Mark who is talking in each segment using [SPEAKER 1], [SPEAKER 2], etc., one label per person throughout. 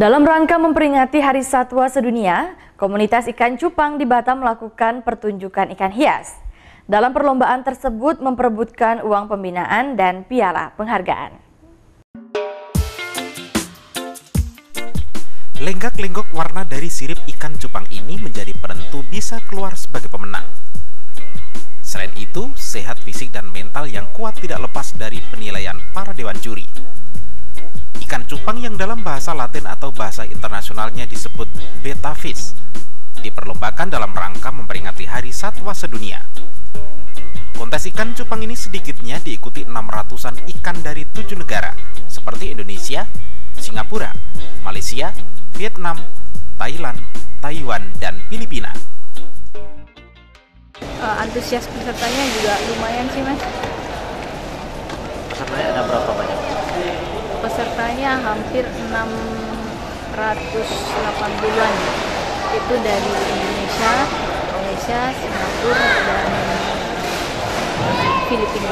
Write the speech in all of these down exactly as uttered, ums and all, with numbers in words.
[SPEAKER 1] Dalam rangka memperingati Hari Satwa Sedunia, komunitas ikan cupang di Batam melakukan pertunjukan ikan hias. Dalam perlombaan tersebut memperebutkan uang pembinaan dan piala penghargaan.
[SPEAKER 2] Lenggak-lenggok warna dari sirip ikan cupang ini menjadi penentu bisa keluar sebagai pemenang. Selain itu, sehat fisik dan mental yang kuat tidak lepas dari penilaian para dewan juri. Ikan cupang yang dalam bahasa Latin atau bahasa internasionalnya disebut betta fish diperlombakan dalam rangka memperingati Hari Satwa Sedunia. Kontes ikan cupang ini sedikitnya diikuti enam ratusan ikan dari tujuh negara seperti Indonesia, Singapura, Malaysia, Vietnam, Thailand, Taiwan, dan Filipina.
[SPEAKER 3] Uh, antusias pesertanya juga lumayan sih, Mas.
[SPEAKER 4] Pesertanya ada berapa banyak?
[SPEAKER 3] Pesertanya hampir enam ratus delapan puluhan. Itu dari Indonesia, Malaysia, Singapura, dan Filipina.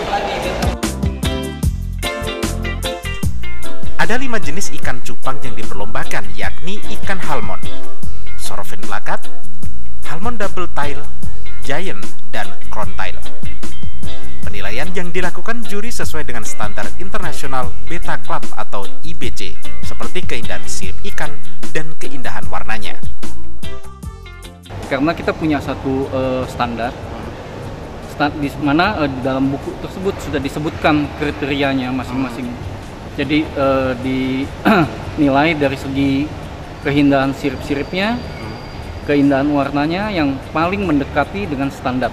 [SPEAKER 2] Ada lima jenis ikan cupang yang diperlombakan, yakni ikan halmon, sorfin plakat, halmon double tail, giant, dan crown tail. Penilaian yang dilakukan juri sesuai dengan standar internasional Betta Club atau I B C, seperti keindahan sirip ikan dan keindahan warnanya.
[SPEAKER 5] Karena kita punya satu uh, standar, stand, di mana uh, di dalam buku tersebut sudah disebutkan kriterianya masing-masing. Jadi uh, dinilai dari segi keindahan sirip-siripnya, keindahan warnanya yang paling mendekati dengan standar.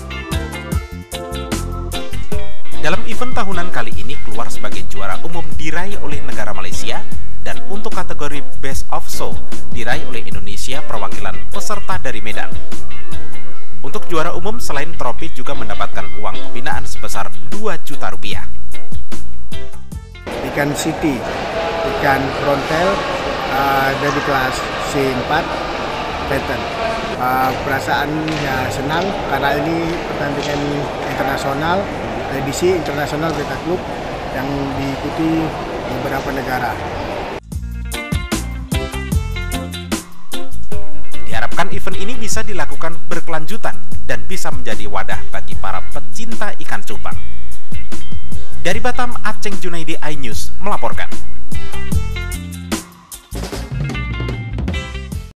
[SPEAKER 2] Dalam event tahunan kali ini keluar sebagai juara umum diraih oleh negara Malaysia, dan untuk kategori Best of Show diraih oleh Indonesia perwakilan peserta dari Medan. Untuk juara umum selain trofi juga mendapatkan uang pembinaan sebesar dua juta rupiah.
[SPEAKER 6] Ikan city, ikan frontal uh, dari kelas C empat pattern. Uh, perasaannya senang karena ini pertandingan internasional, edisi internasional Betta Club yang diikuti beberapa negara.
[SPEAKER 2] Diharapkan event ini bisa dilakukan berkelanjutan dan bisa menjadi wadah bagi para pecinta ikan cupang. Dari Batam, Aceng Junaidi, iNews melaporkan.